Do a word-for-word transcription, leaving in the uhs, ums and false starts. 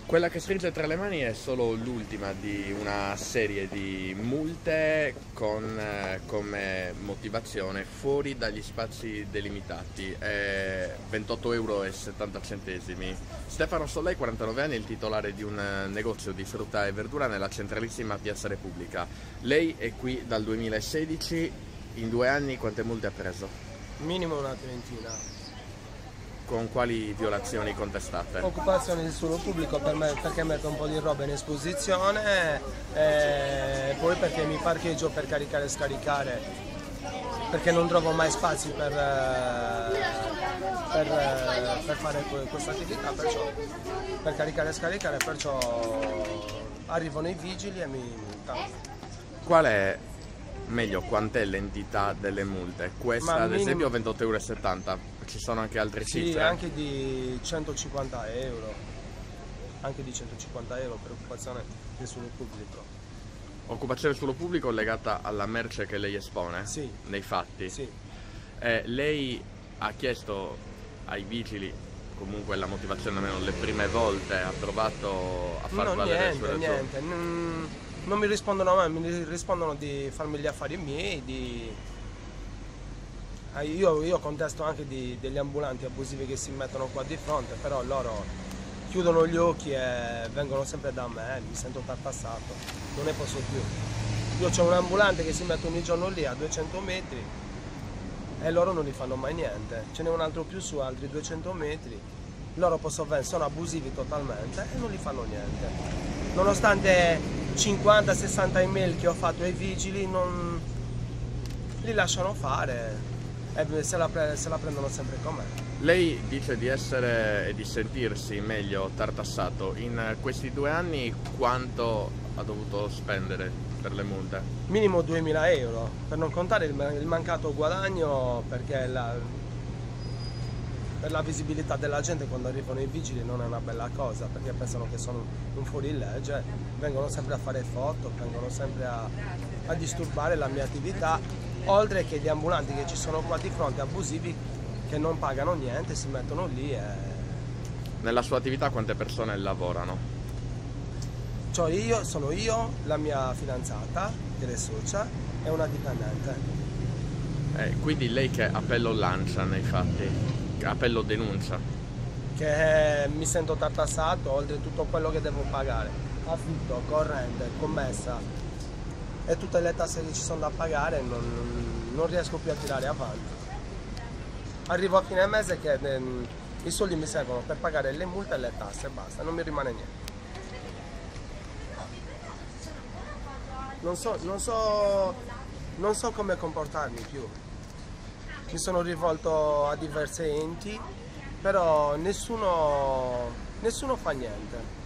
Quella che stringe tra le mani è solo l'ultima di una serie di multe con eh, come motivazione fuori dagli spazi delimitati, è ventotto euro e settanta centesimi. Stefano Sollei, quarantanove anni, è il titolare di un eh, negozio di frutta e verdura nella centralissima Piazza Repubblica. Lei è qui dal duemilasedici, in due anni quante multe ha preso? Minimo una trentina. Con quali violazioni contestate? Occupazione del suolo pubblico per me, perché metto un po' di roba in esposizione, e poi perché mi parcheggio per caricare e scaricare, perché non trovo mai spazi per, per, per fare questa attività, perciò per caricare e scaricare, perciò arrivano i vigili e mi multano. Qual è, meglio, quant'è l'entità delle multe? Questa Ma ad minimo... esempio ventotto euro e settanta, ci sono anche altre sì, cifre? anche di centocinquanta euro, anche di centocinquanta euro per occupazione del suolo pubblico. Occupazione del suolo pubblico legata alla merce che lei espone? Sì. Nei fatti? Sì. Eh, lei ha chiesto ai vigili, comunque la motivazione almeno le prime volte, ha provato a far No, valere le sue niente, ragioni? niente, non, non mi rispondono mai, mi rispondono di farmi gli affari miei, di... Io, io contesto anche di, degli ambulanti abusivi che si mettono qua di fronte, però loro chiudono gli occhi e vengono sempre da me, mi sento tartassato, non ne posso più. Io c'ho un ambulante che si mette ogni giorno lì a duecento metri e loro non gli fanno mai niente. Ce n'è un altro più su, altri duecento metri, loro possono venire, sono abusivi totalmente e non gli fanno niente. Nonostante cinquanta sessanta email che ho fatto ai vigili, non li lasciano fare. E se la, pre se la prendono sempre con me. Lei dice di essere e di sentirsi meglio tartassato. In questi due anni quanto ha dovuto spendere per le multe? Minimo duemila euro, per non contare il, il mancato guadagno, perché la, per la visibilità della gente quando arrivano i vigili non è una bella cosa, perché pensano che sono un fuorilegge, vengono sempre a fare foto, vengono sempre a, a disturbare la mia attività. Oltre che gli ambulanti che ci sono qua di fronte, abusivi, che non pagano niente, si mettono lì e... Nella sua attività quante persone lavorano? Cioè io, sono io, la mia fidanzata, che è socia, e una dipendente. Eh, quindi lei che appello lancia nei fatti? Che appello denuncia? Che mi sento tartassato, oltre tutto quello che devo pagare. Affitto, corrente, commessa e tutte le tasse che ci sono da pagare, non, non riesco più a tirare avanti. Arrivo a fine mese che eh, i soldi mi servono per pagare le multe e le tasse e basta, non mi rimane niente. Non so, non so, non so come comportarmi più. Mi sono rivolto a diversi enti, però nessuno, nessuno fa niente.